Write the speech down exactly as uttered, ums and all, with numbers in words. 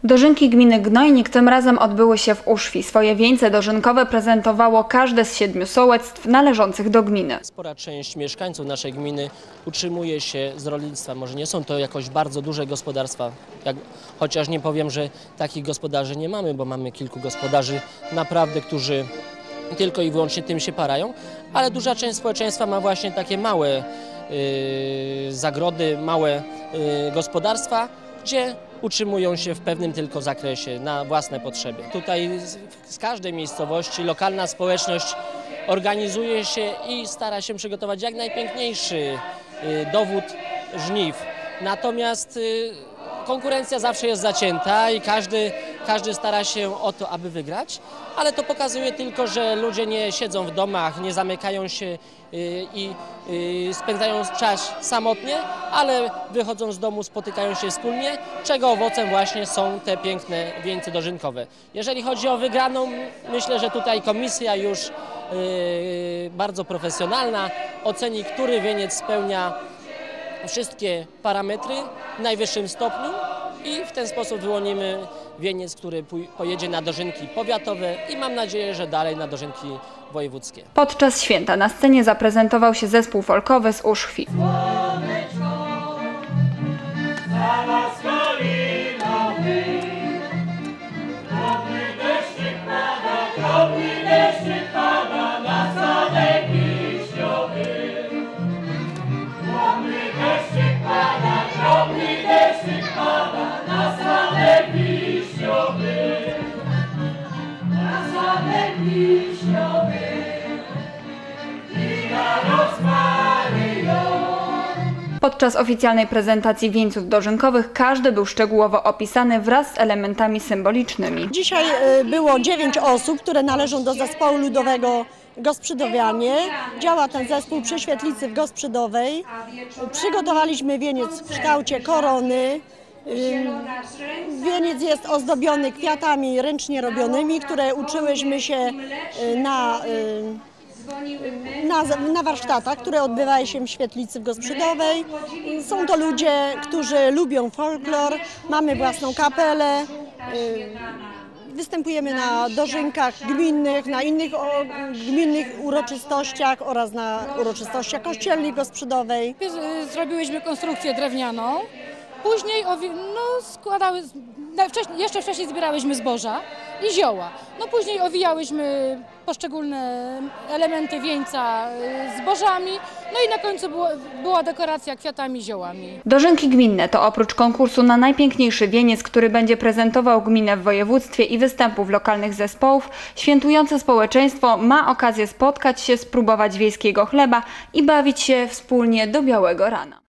Dożynki gminy Gnojnik tym razem odbyły się w Uszwi. Swoje wieńce dożynkowe prezentowało każde z siedmiu sołectw należących do gminy. Spora część mieszkańców naszej gminy utrzymuje się z rolnictwa. Może nie są to jakoś bardzo duże gospodarstwa, jak, chociaż nie powiem, że takich gospodarzy nie mamy, bo mamy kilku gospodarzy naprawdę, którzy tylko i wyłącznie tym się parają, ale duża część społeczeństwa ma właśnie takie małe yy, zagrody, małe yy, gospodarstwa, gdzie utrzymują się w pewnym tylko zakresie, na własne potrzeby. Tutaj z, z każdej miejscowości lokalna społeczność organizuje się i stara się przygotować jak najpiękniejszy y, dowód żniw. Natomiast y, konkurencja zawsze jest zacięta i każdy, każdy stara się o to, aby wygrać, ale to pokazuje tylko, że ludzie nie siedzą w domach, nie zamykają się y, i y, spędzają czas samotnie, ale wychodzą z domu, spotykają się wspólnie, czego owocem właśnie są te piękne wieńce dożynkowe. Jeżeli chodzi o wygraną, myślę, że tutaj komisja już Yy, bardzo profesjonalna, oceni, który wieniec spełnia wszystkie parametry w najwyższym stopniu i w ten sposób wyłonimy wieniec, który pojedzie na dożynki powiatowe i mam nadzieję, że dalej na dożynki wojewódzkie. Podczas święta na scenie zaprezentował się zespół folkowy z Uszwi. Podczas oficjalnej prezentacji wieńców dożynkowych każdy był szczegółowo opisany wraz z elementami symbolicznymi. Dzisiaj było dziewięć osób, które należą do zespołu ludowego Gosprzydowianie. Działa ten zespół przy świetlicy w Gosprzydowej. Przygotowaliśmy wieniec w kształcie korony. Wieniec jest ozdobiony kwiatami ręcznie robionymi, które uczyłyśmy się na, na, na warsztatach, które odbywają się w świetlicy w Gosprzydowej. Są to ludzie, którzy lubią folklor, mamy własną kapelę. Występujemy na dożynkach gminnych, na innych o, gminnych uroczystościach oraz na uroczystościach kościelnej Gosprzydowej. Zrobiłyśmy konstrukcję drewnianą, później no, składały, wcześniej, jeszcze wcześniej zbierałyśmy zboża i zioła. No, później owijałyśmy poszczególne elementy wieńca zbożami, no i na końcu było, była dekoracja kwiatami, ziołami. Dożynki gminne to oprócz konkursu na najpiękniejszy wieniec, który będzie prezentował gminę w województwie i występów lokalnych zespołów, świętujące społeczeństwo ma okazję spotkać się, spróbować wiejskiego chleba i bawić się wspólnie do białego rana.